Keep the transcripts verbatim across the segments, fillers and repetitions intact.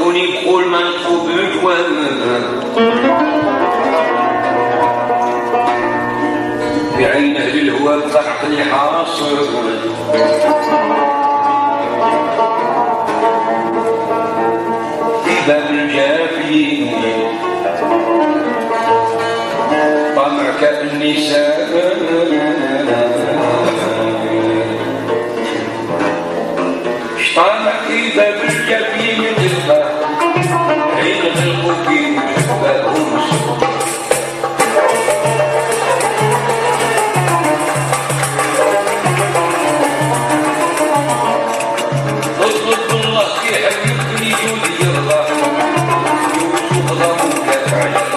شكون يقول ما نطلب الجواب بعينه للهوى بقى عقلي حاصر في باب الجافي طمع كالنساء طمع في باب الجافي من الباب عين الخوكي بابهم اطلب الله في حبيبك يجود يرضى يوسف ضمك عليك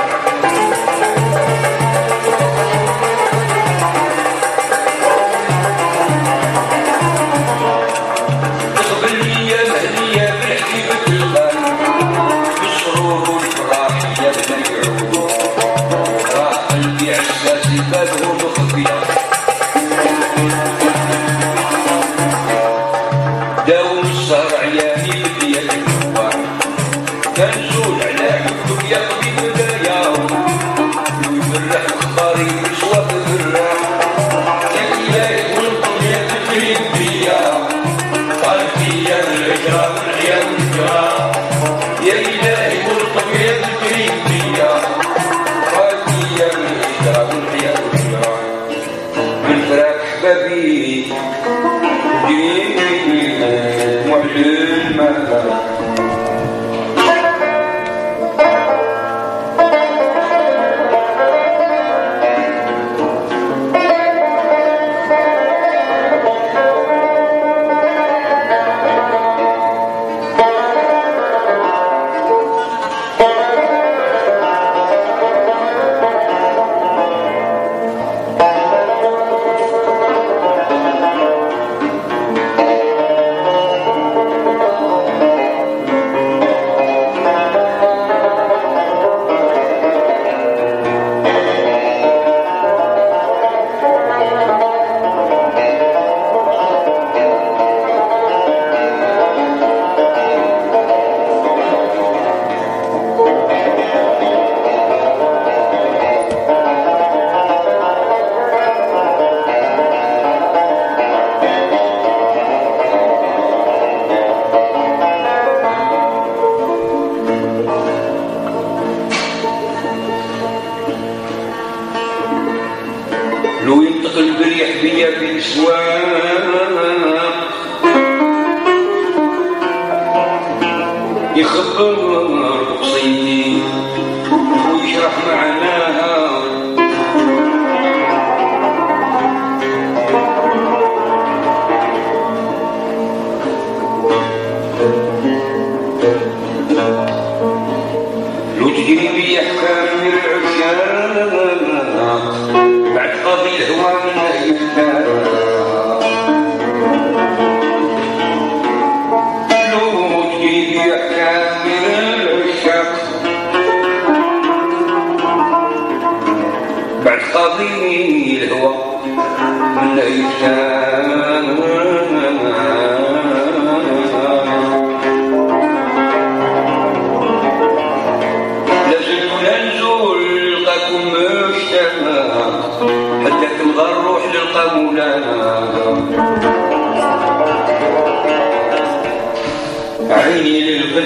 عيني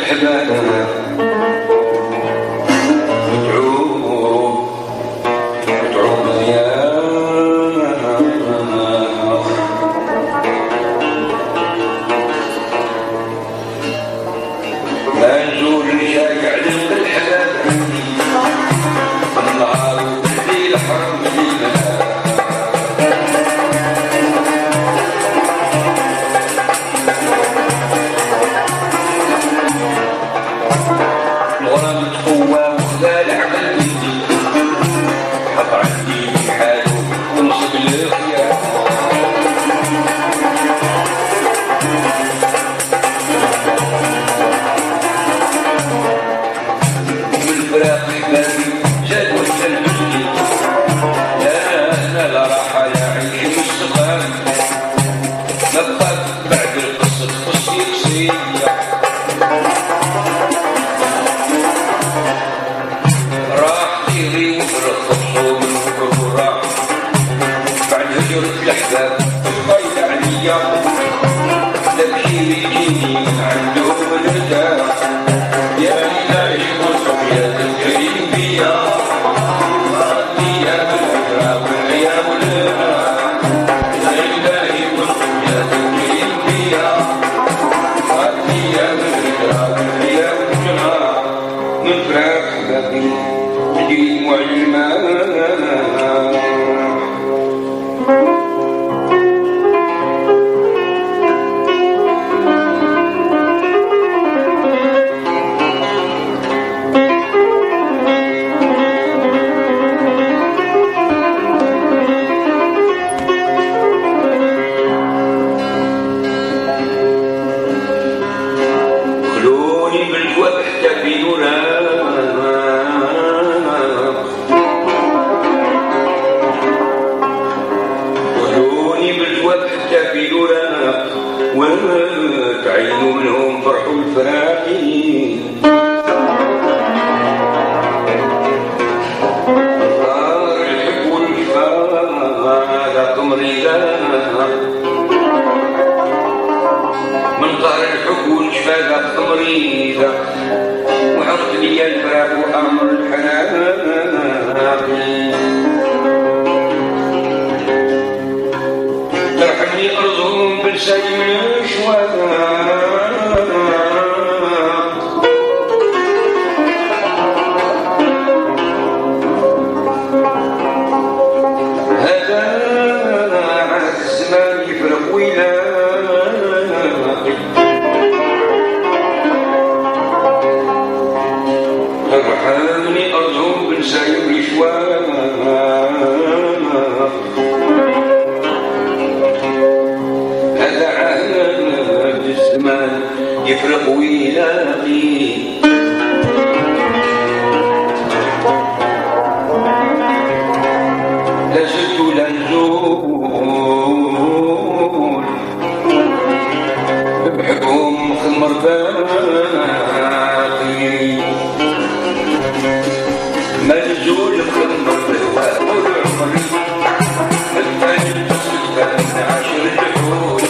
للحباب Thank you. عليا تبكي بيجيني عنده ونرتاح يا إلهي وصف يا الكريم بيا ردي يا بالفكرة والأيام والراح يا إلهي وصف يا الكريم بيا ردي يا بالفكرة والأيام والراح نفرح باقي تجري معلمة وتعينوا منهم فرحوا الفراقين صار الحب والفاق تمريضا من قهر الحب والشفاق تمريضا وعرض لي الفراق وامر الحناقين ترحمني أرضهم بالسيل الأشواق هذا عهد الزمان يفرق ويلاقي ترحمني أرضهم بالسيل الأشواق يفرق ويلاقي لا زلت لا نزول بحبهم خمر باقي ما نزول خمر بالواد والعمر الفجر تصدق من عشر الحول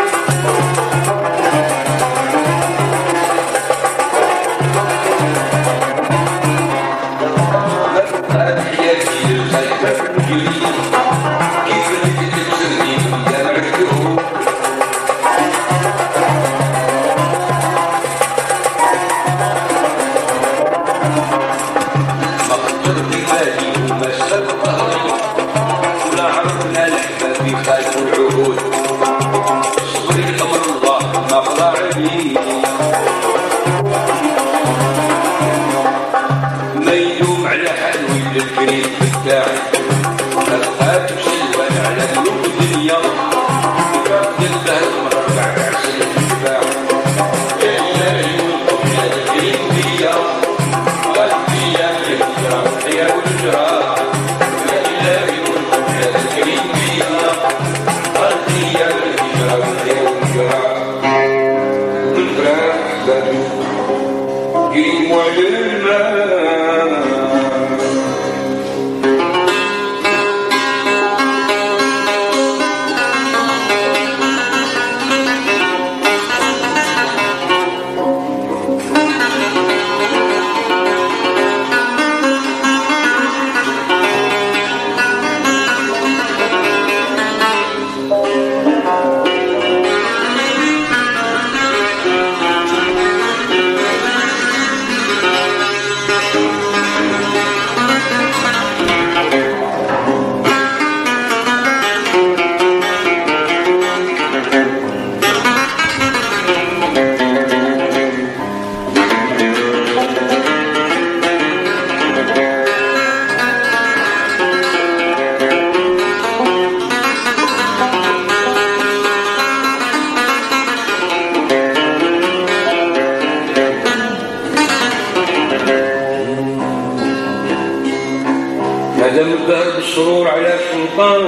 دم الدهر بالسرور على السلطان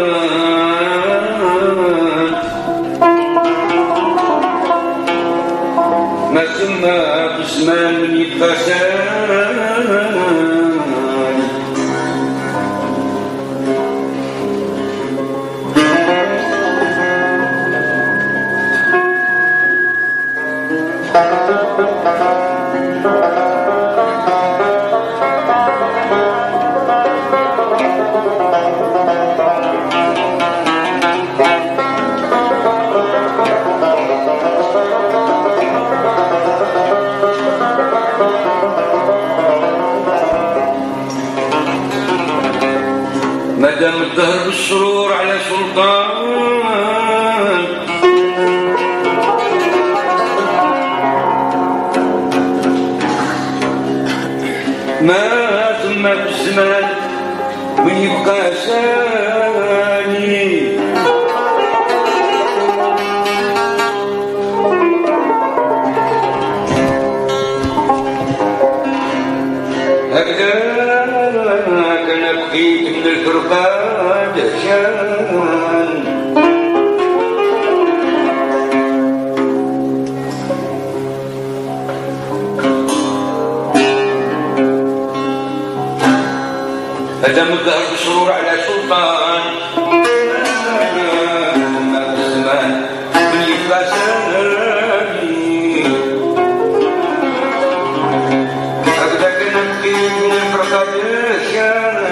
ما سمى باسمان من الفساد سلطان ما ثم في الزمان من يبقى ساني هكذا كان بقيت من الفرقان دهشان هذا مظهر بسرور على سلطان ما في الزمان من يبقى ساني هكذا كان بقيت من الفرقان دهشان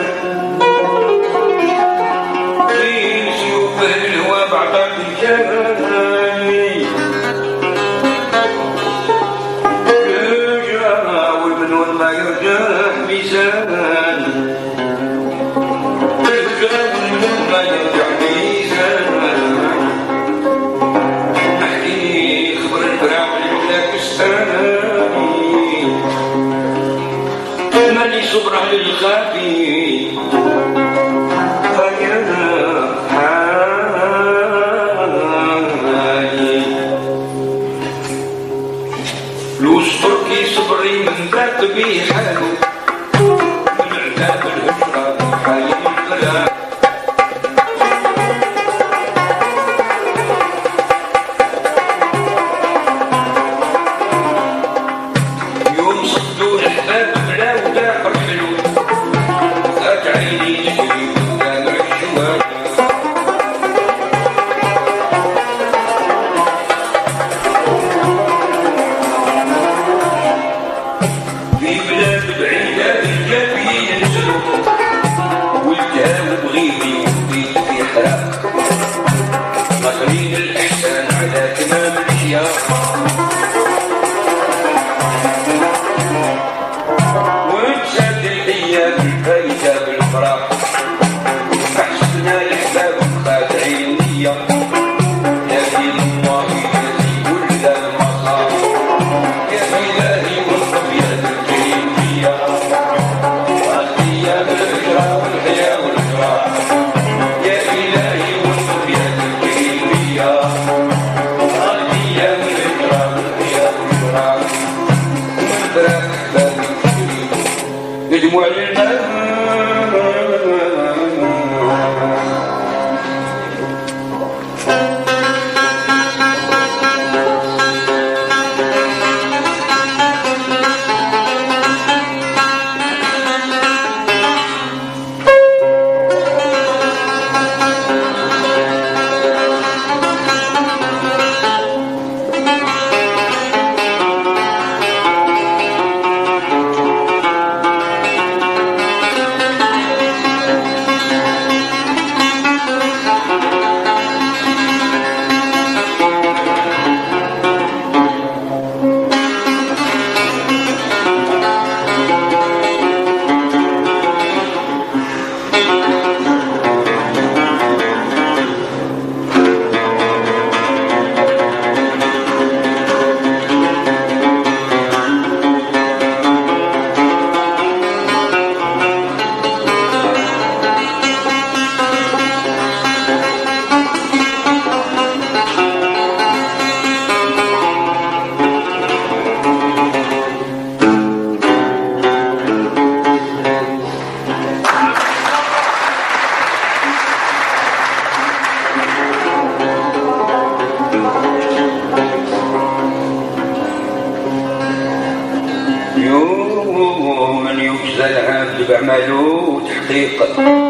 صبرا للخافي لوستركي صبري من ذاك بي حالو من عذاب الهجرة حالي القلب يوم صدوا الأحباب بلا وداع حلو فات عيني تجري قدام الشوارع مخرين الإحسان على تمام الأشياء وتسد الحياة بالفايدة بالفرح أحسبنا الأحباب خادعين النية يا الله الذي ولد المصاب يا إلهي والطبيعة الكريمية وأيام الهجرة والحياة والفرح يا إلهي والطبيعة الكريمية أيام الهجرة والحياة والفرح ومن فراق أحبابي الكريم بدموع الماء يوم من يجزى العبد بعمله تحقيقا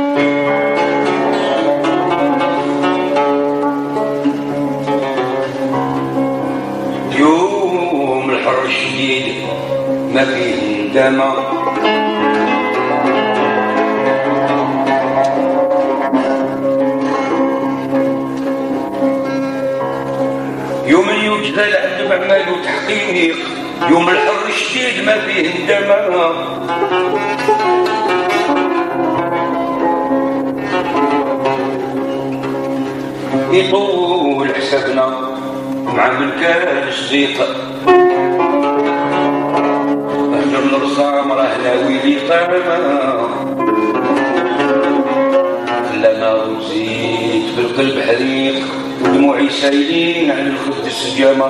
يوم الحر الشديد ما فيه ندامة يوم يجزى العبد بعمله تحقيق يوم الحر الشديد ما فيه ندامة يطول حسابنا مع من كان صديق. أهل الرصام راه ناوي لي طعمة خلانا وزيد في القلب حريق ودموعي سايلين على الخد السجامة.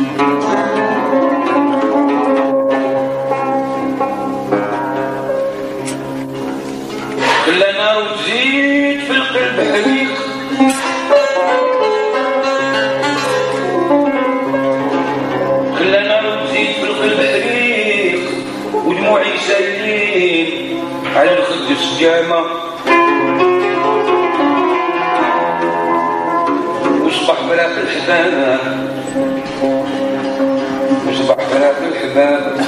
خلانا وزيد في القلب حريق خلانا وزيد في القلب حريق ودموعي سايلين على الخد السجامة. وصبح فراق الحباب وصبح فراق الحباب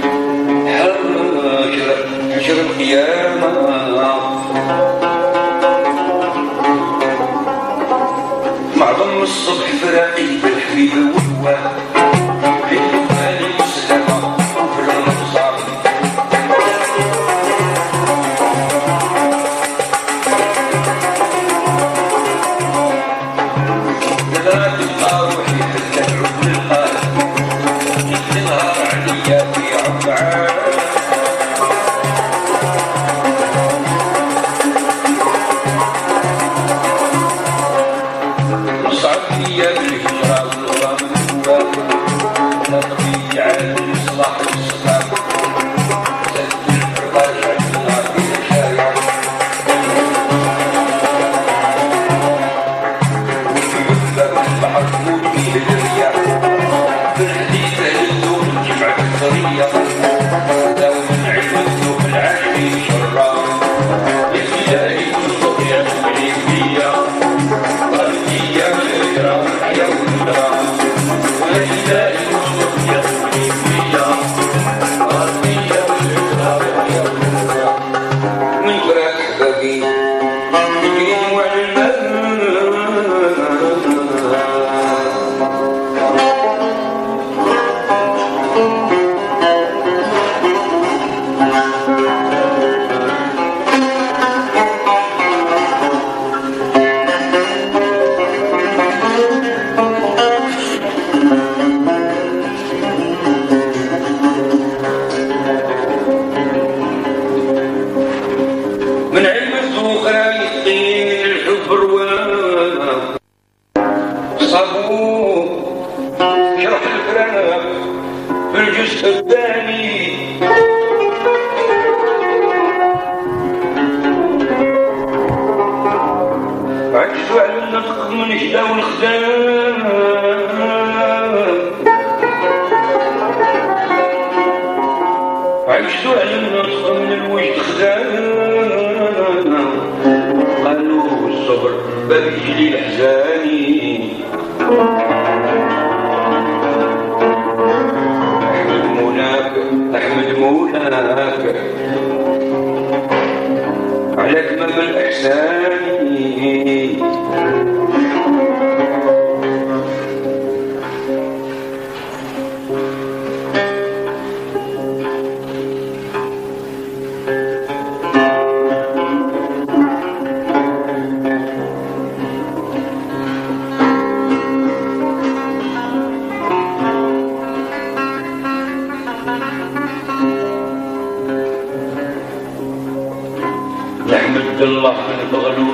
حشر حشر القيامة. مع ضم الصبح فراقي بالحبيب والواد حيث بالي والسلامة وفي الانتصار. لا تبقى روحي حتى تعود للقلب تظهر عليا في عبعاد. صعب ليا بالهجرة والغرام الهواب لا تضيع على الإصلاح والصفاء سد الحرقاج عندنا في الحياة. والمحبة والبحر تموت فيه الرياح بالحديث أهل الذوق جمعة الثرية داوم العلم الذوق العالمي شرا يزيد تصدق يا تبعي فيا قلبي يا مجرى يا ولدرا وإذا المصدق يا تبعي فيا قلبي يا مجرى يا ولدرا. من فراق حبابي يجري دموع الماء من علم الذوق راي الطين الحب رواه صابوه شرح الفراق في الجزء الثاني. عجزوا على النطق من جدا والخدام عجزوا على النطق من الوجد خدام. قالوا الصبر باب يجلي الأحزاني. أحمد مولاك أحمد مولاك على تمام الإحسان. نحمد الله من بغلو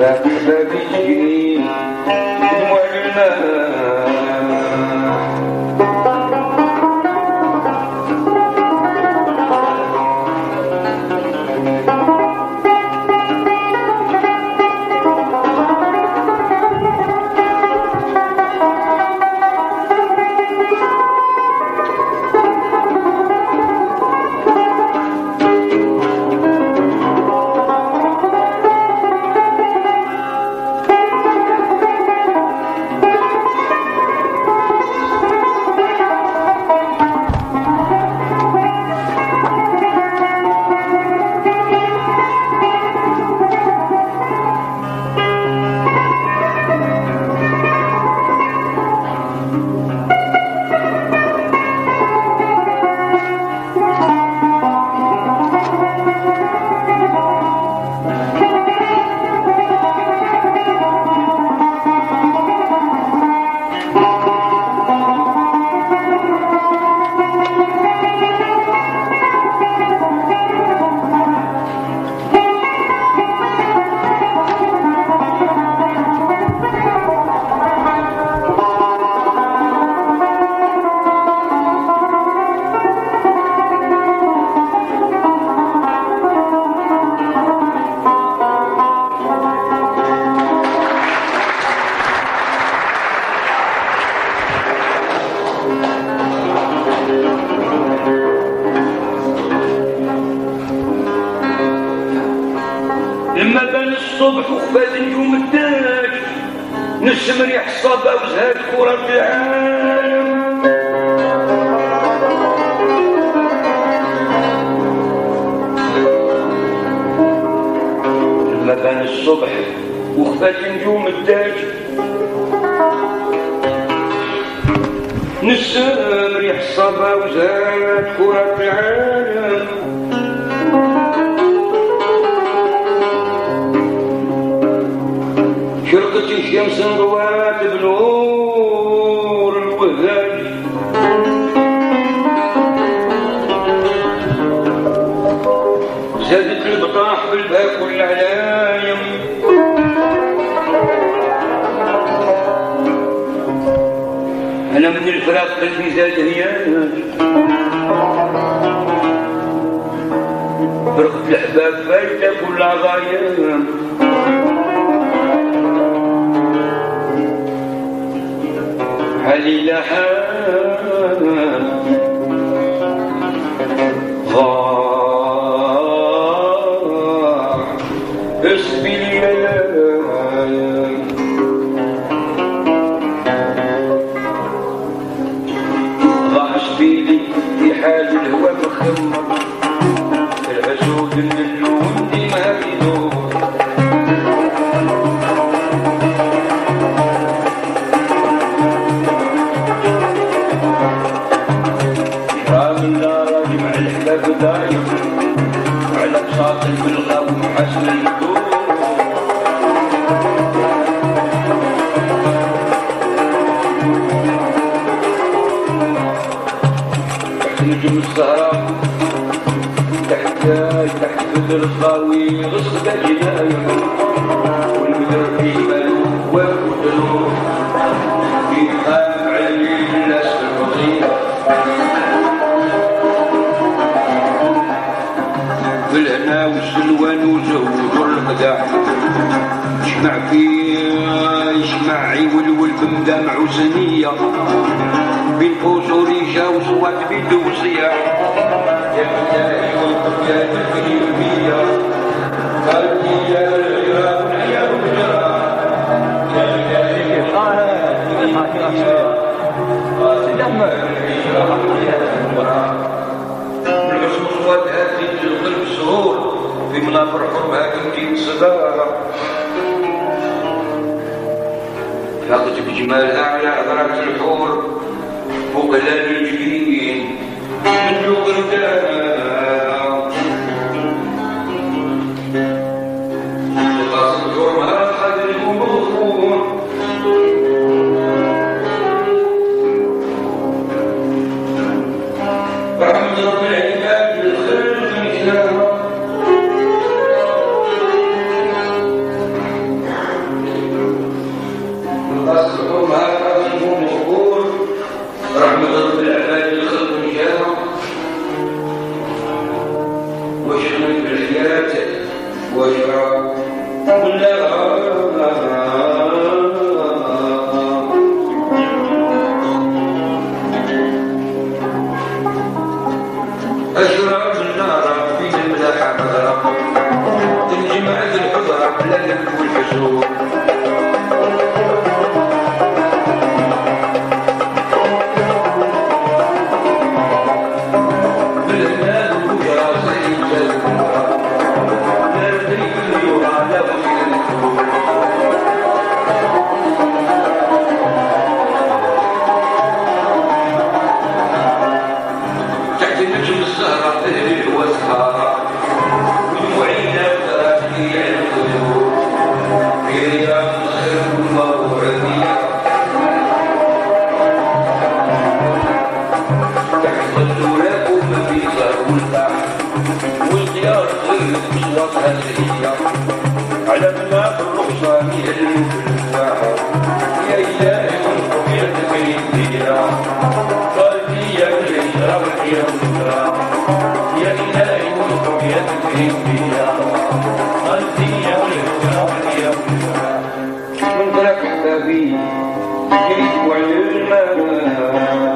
فراق حبابي تجيني دموع الماء. لما بان الصبح وخفات نجوم الداج نسم ريح الصبا وزهاد كرة العالم. لما بان الصبح وخفات نجوم الداج نسم ريح الصبا وزهاد كرة العالم. شرقت الشمس ضوات بنور الوهاج زادت البطاح بالباك والعلايم. انا من الفراق قلبي زاد هياج فرقة الحباب فايتة كل عضايم. حالي لحال ضاع اسبي الليالي. ضاع سبيلي في حال الهوى مخمر العسود اللون ديما يدور. بدايم على بساط البلغة ومحسن الدور. تحت نجوم الزهراء تحت تحت بدر الضاوي غصب جنايم والبدر في مالو وكدلو في خام علي الناس الفضيلة. بالهنا والسلوان وزهور المداح يجمع فيه يجمع عيول بمدامع وسنية بين قوس وريشة وصوات بيدو وصياح. يا إلهي والقبيلة الكريمية قلبي يا العراق والعيا والجراح. يا إلهي والقبيلة بالعصوصوات هذه القلب السرور في منافر حرمها تمكين الصدارة. فقد بجمال أعلى أدراك الحور فوق هلال الجبين من جوق الدار. وقاصد حرمها خادر المغفور رحمة رب العباد بالخير والإسلام. واشرب لا أشرب النار في الملاحة مغرق تنجمع الحضرة بلا لب والحسود على بلاد الرخصة يهلوا في الواحد يا إلهي ونقبل تكيدينا قلبي يا بالإشراف يا بالإشراف يا إلهي ونقبل تكيدينا قلبي يا بالإشراف يا بالإشراف من ترك حبابي يريد علما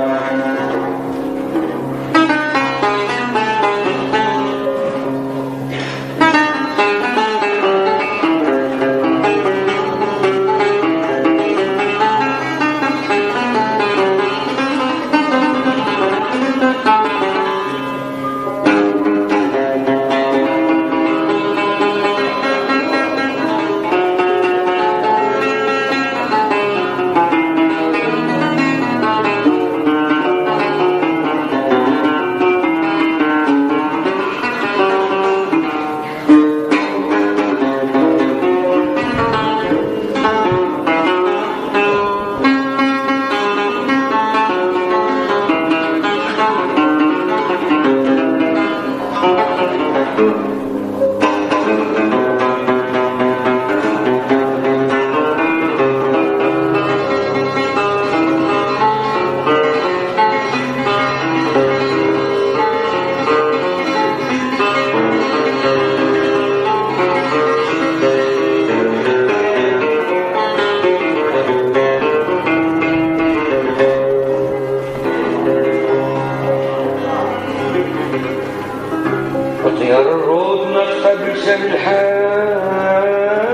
وطيار الروض نطفى بلسان الحال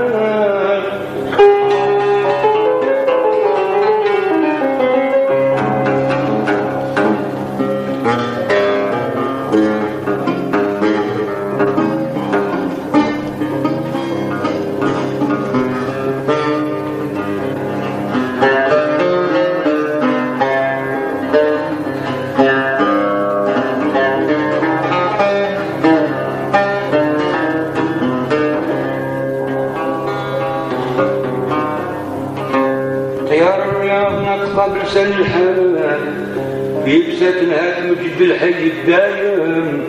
طيار الرياض نطفى بلسان الحال بيبسة نهات مجد الحي الدايم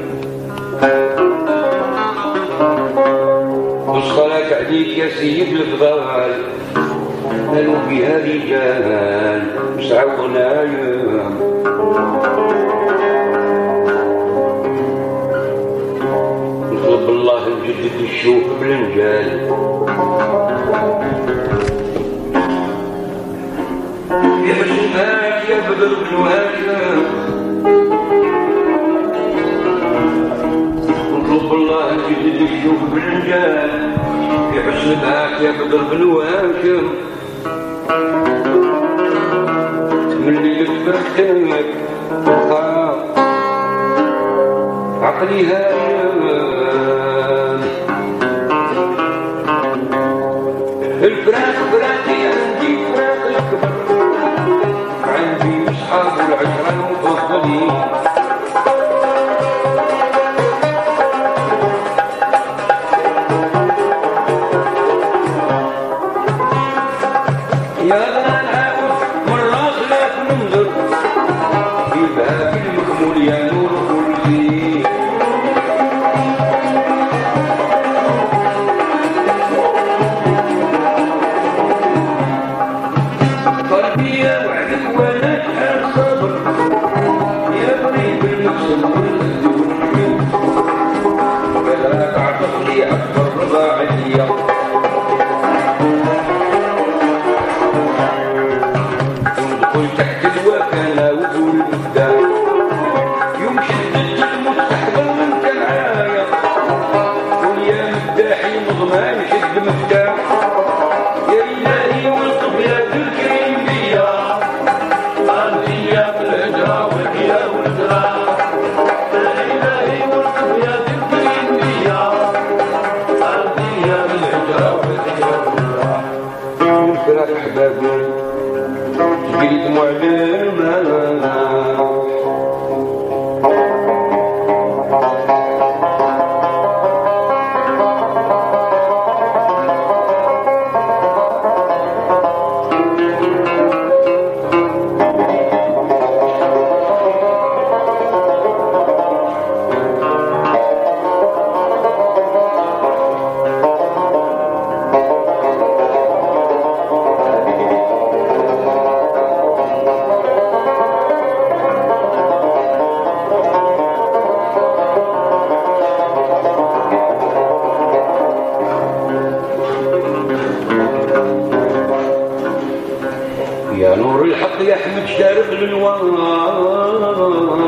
وصلك عليك يا سيد الفضال قالوا بها رجال مسعى غنايم نطلب الله نجدد الشوق بالنجال يا حسناك يا بدر بن هاشم نطلب الله نجدد الشوق بالنجال يا حسناك يا بدر بن هاشم من اللي فرحتك عقلي هايم الفراق فراقي عندي فراق الكبر عندي أصحاب العشرة المفضلين يا نعود مرة خلاف ننظر في باب المكمول يا نور كل شيء قلبي يا وعدك وانا الصبر يا الحية وندخل تحت الوكالة وقول قدام يوم شدت الموت تحضر من كان عايا قول يا مداحي مضمان شد مفتاح يا إلهي والطف يا الكريم بيا أنت يا بالهجرة ويا والهجرة يا إلهي والطف يا الكريم بيا أنت يا بالهجرة ويا والهجرة ونفرح أحبابي تجري دموع الماء يا نور الحق يا احمد شارق للوار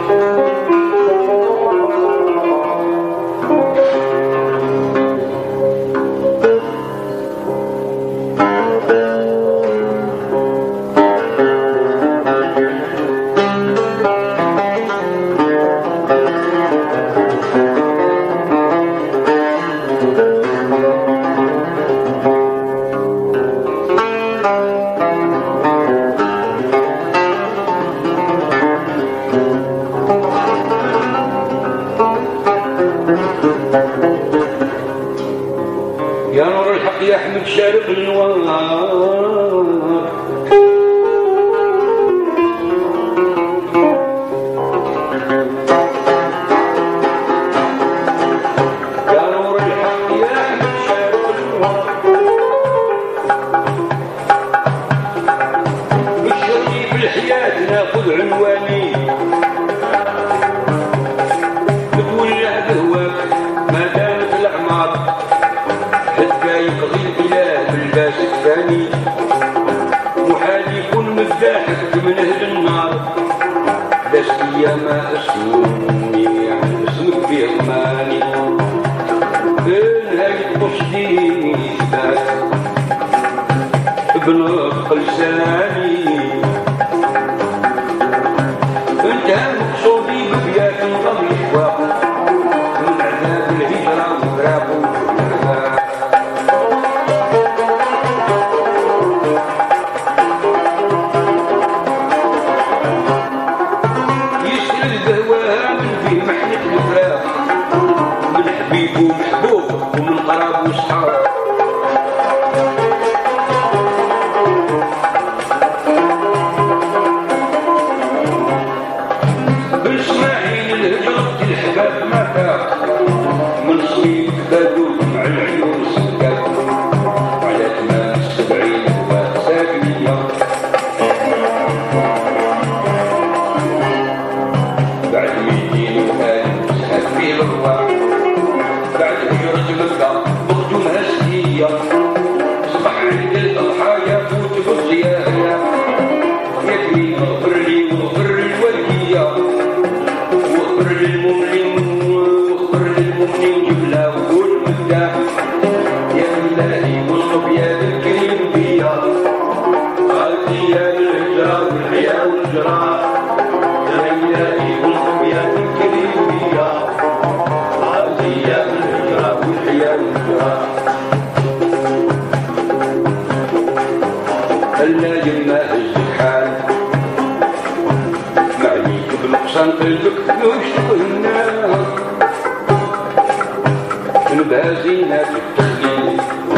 يا نور الحق يا احمد شارق النوار يا نور الحق يا احمد شارق النوار بشرني في الحياة ناخذ عنواني بتولع بهواك ما دامت الاعمار حتى يقضي البلاد بالباس الثاني محال يكون مزاحك من اهل النار لست يا ما اسموني عن اسمك بأماني بنهاية قصدي ابن قلساني انتهى مقصودي ببيات الغم اشواق من عذاب الهجرة وفراقه ومحبوب ومن قراب وصحاب بإسماعيل الهجرة الحباب ما فاق من صيف بادوك مع العيون السكات وعلى تمام السبعين وسابية بعد ميتين وآل سهل فيه الرواح بعد هجرة مكة بغدومها سهية صبح عند الضحايا فوت بالضياء يا كريم اغفر لي واغفر للوالدية واغفر للمؤمنين واغفر للمؤمنين جبلة وقول مفتاح يا إلهي والقب يا ذا الكريم بيا قالتي يا بالهجرة والحياة والجراح يا إلهي والقب يا ذا الكريم بيا قالتي يا بالهجرة والحياة والجراح هلا يما الزحال معليك بنقصان قلبك وشتغلنا نبازينا في التخليل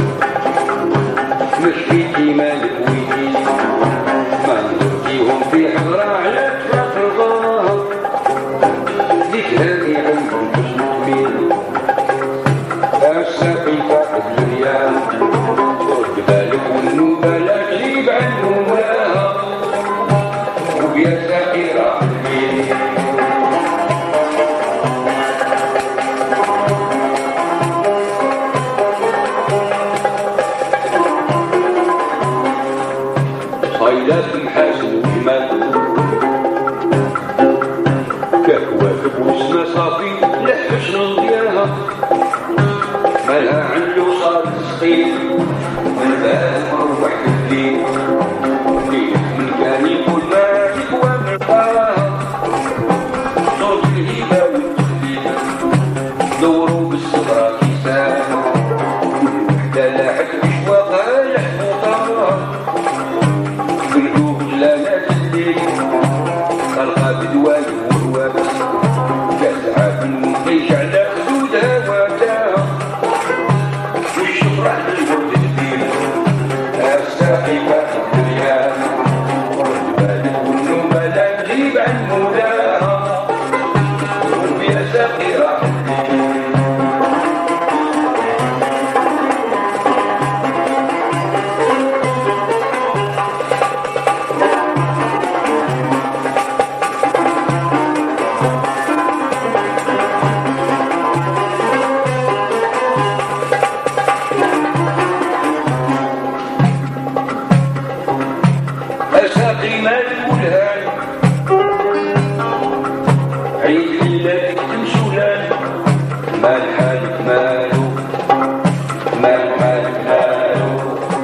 مشيتي مالك ويدي ما نزرتيهم في حضرة على اطراف الغار ذيك هذه عندهم حسن جميل الساقي فاقد الريال رد بالك والنوبة لا تغيب عنهم ولاها ويا ساقي راح البيت مالها عنده صار سقيل من باب مروح الليل ليل من كان يقول مالك ومن قاها صوت الهيبة والتخليل دوروا بالصبرة كيسان وحدة لاحت أشواقها لحبوطها بالقلوب لا الليل خلقها بدوال والوابس كاسعة بالمقيش على خدودها واداها والشفرة للورد الدين الساقي فاتح الدنيا والبالك والنوبة لا تغيب عن مولاها وفيها ساقي راح الدين أساقي مالك والهاني عيد ليلتك تمشولان مال حالك مالو مال حالك مالو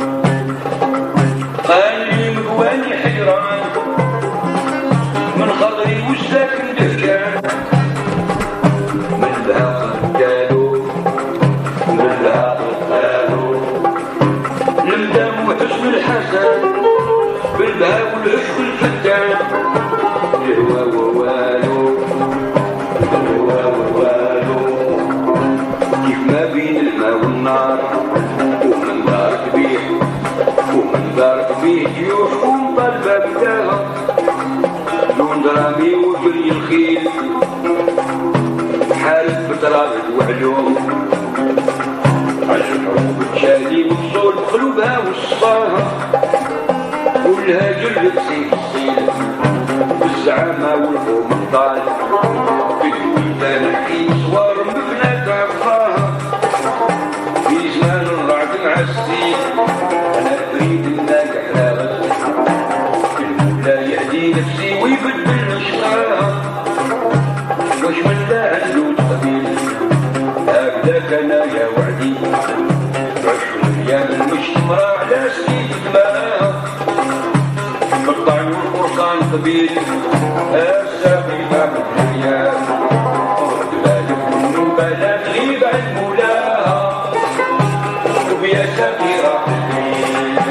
قال لي مقواني حيران من خضري وشاك مدهكان من بها قالوا من بها قالوا لمدام وحسن الحسن بالبهاء والعشق الفتان الهوى ووالو الهوى ووالو كيف ما بين الماء والنار ومن دارك بيه ومن دارك بيه جيوش ومطالبة بداها لون درامي وجري الخيل حارب بترابط وعلوم عشق حروب تشالي وصول قلوبها وصفاها كلها جلد سيف السيل بالزعامة والقومنطال في البلدان نحكي صور مبنات عفاها في زمان الرعد مع السيل أنا أريد الناجح راغب المولى يهدي نفسي ويبدل نشقاها واش من لا عنده تقبيل هكذاك أنا يا وعدي عشر أيام المجتمرة على سيد دماها بالطعن والفرقان قبيل الساقي باب الدنيا ورد بالك والنوبة لا تغيب عن مولاها وبيا ساقي راح الليل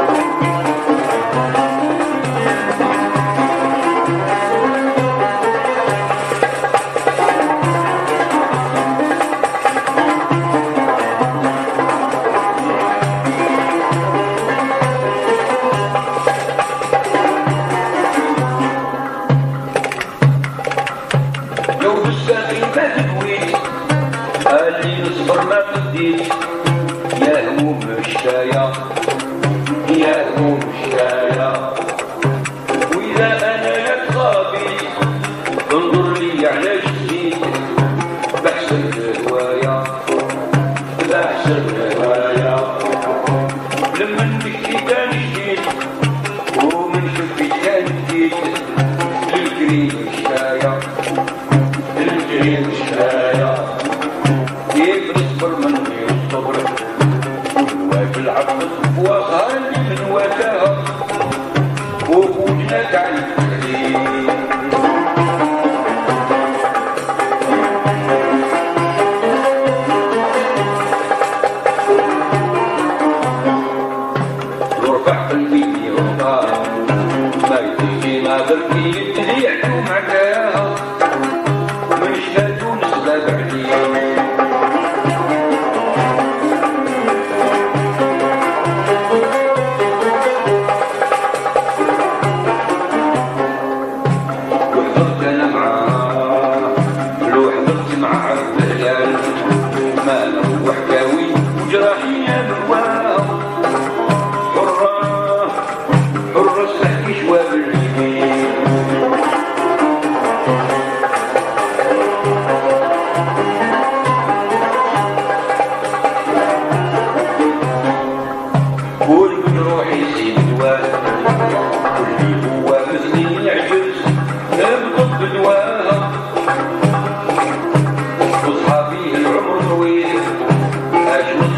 يا هموم مشايا يا هموم مشايا وإذا أنا يا خابي انظر لي على جديد بحسن الهوايا بحسن الهوايا لما نمشي كان جديد ومن شفي كان جديد للكريم مشايا للكريم مشايا كيف نصبر من الصبر والواجب العبد وغالي من وكاها وقولنا تعرف الخير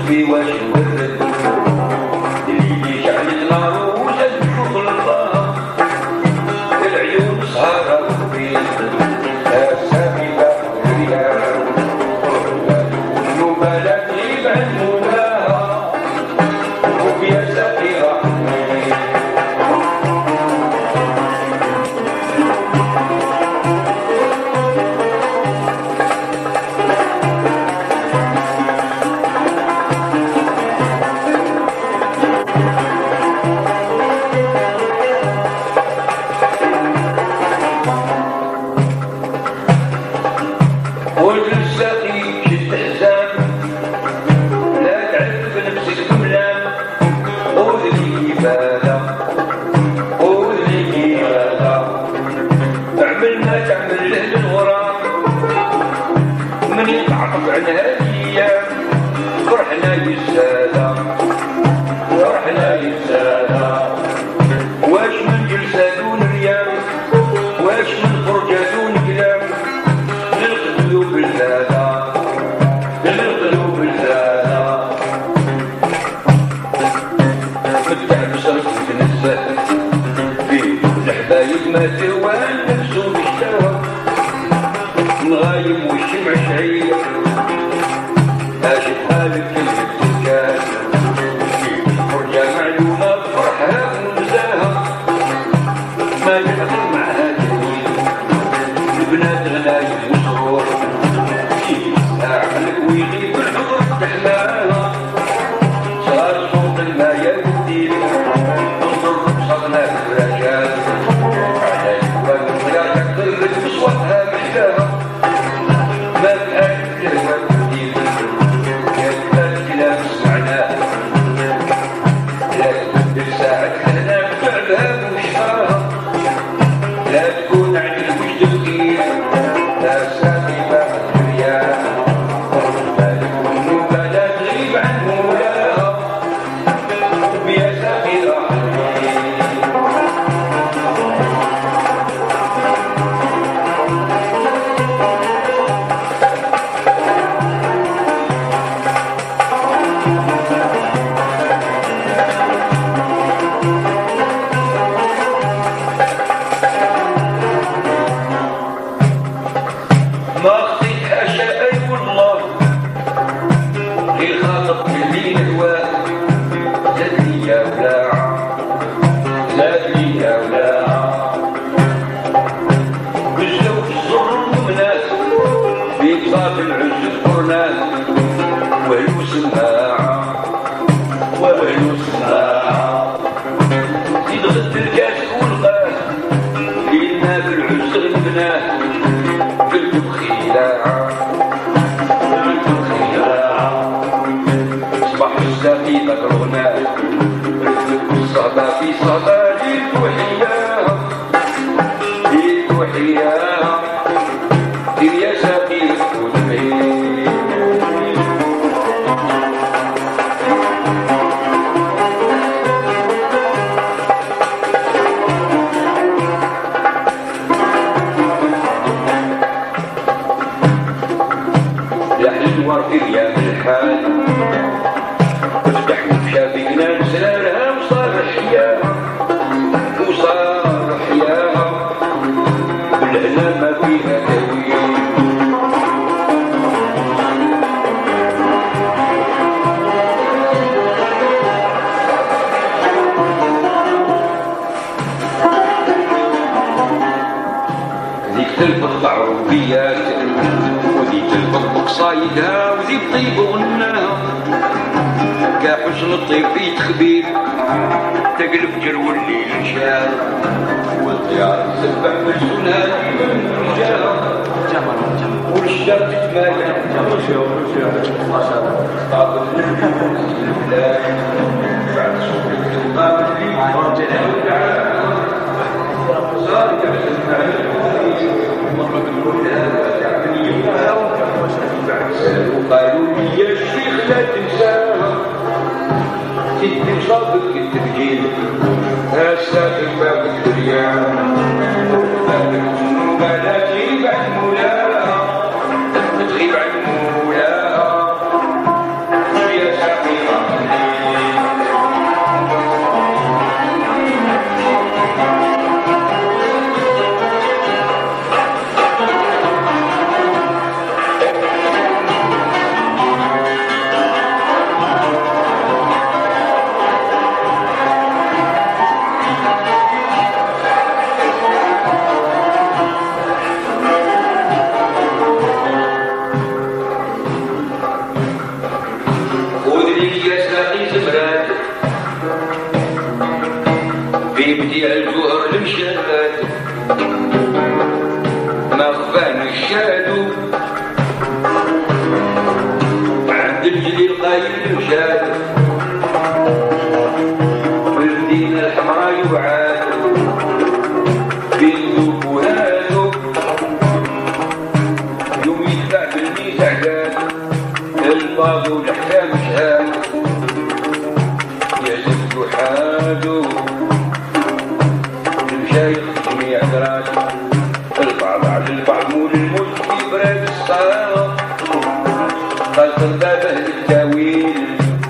في واش نبرد اللي شعلت نار وجد فوق البحر العيون سهرة وبين السابقة والرياح والنبالة تغيب عن مولاها وفيها سفيرة فرحنا يسالا فرحنا يسالا واش من جلساتون ريال واش من فرجاتون كلام للقلوب الزالا للقلوب الزالا متع بشرف تنزه في الحبايب ما توان نفسو مشتاوى نغايم والشمع شعير أشوف هذا كلمة تكاد فرجة معلومة بفرحها ونزاها ما يحضر معها جميل البنات غنايم وسرور عقلك ويغيب الحضر تحلاها صار صوت المايا والدين انظر بصرنا الرجال على الجوال ولا تقدر بصوتها محلاها ما بقاش تهوى في صبا جيت وحياها جيت وحياها دير يا سقيف والمين يا حلوة في رياض الحال وفتح وشافقنا نسرارها وصار حياها وصار حياها والهنا ما فيها تاويل ذيك تلفظ بعروبيات وذيك تلفظ بقصايدها وذيك طيب وغناها كحسن الطيب في تخبير تقلب جرو الليل شاب والطيار تسبح ملسونها من رجالها والشجر تتمايل طابت النجوم بعد صوت الكلمات صار تسمع وقالوا لي يا الشيخ لا تنساها ست صابك التبجيل هسه باب الدنيا بابك الذنوب لا تغيب عن مولاها تغيب عن مولاها يا يبدي الجوهر المشاد ما خفان الشادو عند الجلي القايل مشاد والمدينة الحمراء يوعاد بين ذوق وهادو يوم يتبع بالميت عقاد الباضي والحكام شهاد يا جد حادو المشايخ جميع درات البعض على البعض مول الملك في براد الصلاة خلق بابه للتاويل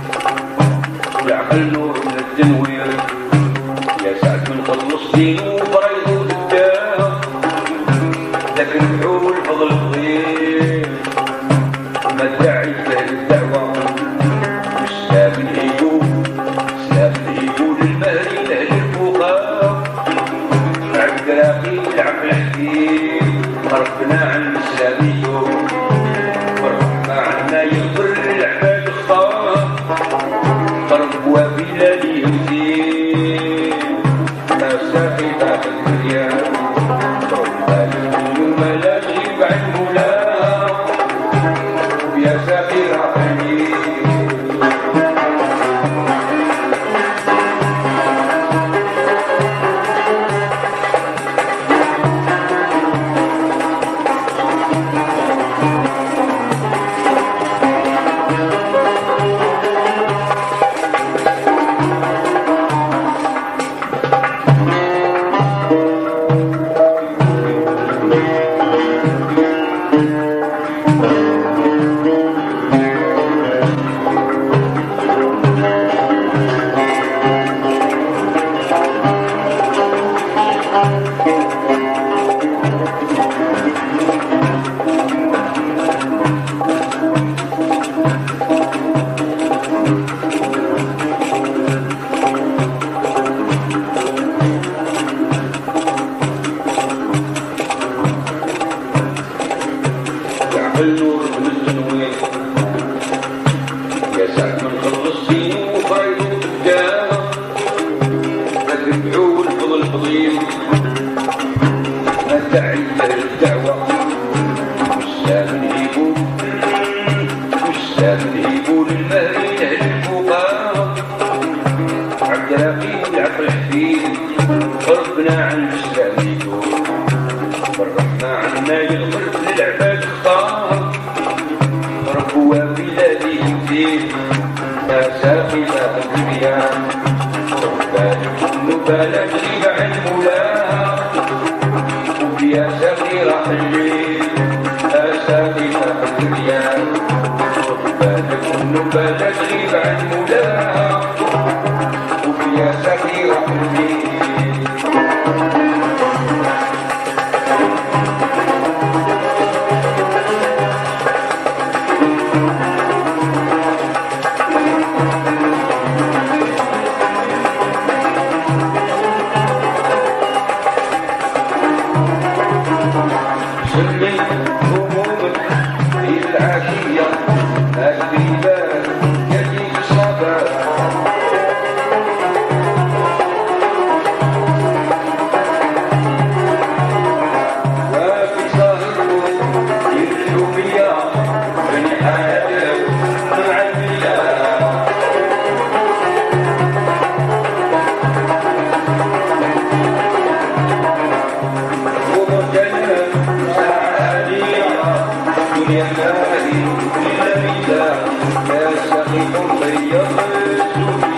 يعقل نور من التنوير يا سعد من خلص دينه وبريضه قدام لكن بحور الفضل فضيل ما الداعي له الدعوة مش ساب الهيبو ساب الهيبو للمهري لأهل الفقراء عبد راقي العقل حكيم ربنا عن الإسلامية ورحمة عنا يغفر للعباد الخطا قرب وبلا ليهدين ما ساقي تحت الدنيا ربنا اليوم لا تجيب عن مولا ويا ساقي رحمي النور من التنوير يا سعد من خلص دينه وبريضه قدامه لكن بعول الفضل فضيل ما الداعي له الدعوة مش ساب الهيبو مش ساب الهيبو للمهري لأهل الفقراء عبد راقي العقل حفيد ربنا عن الإسلامية والرحمة عنا يغفر للعباد الخطار ربوا بلادي الدين ما ساقي لا الدنيا ربنا النبالة تغيب عن مولاها ويا ساقي راح الليل ما ساقي لا الدنيا ربنا النبالة تغيب عن مولاها ويا ساقي راح الليل سلي همومك في العشية البيبان يجيك الصباح وفي ظهره يرجو بيا من حياتك مع البلاد ومجنن يا مالي إلا بالله يا سخيف بيض الزهد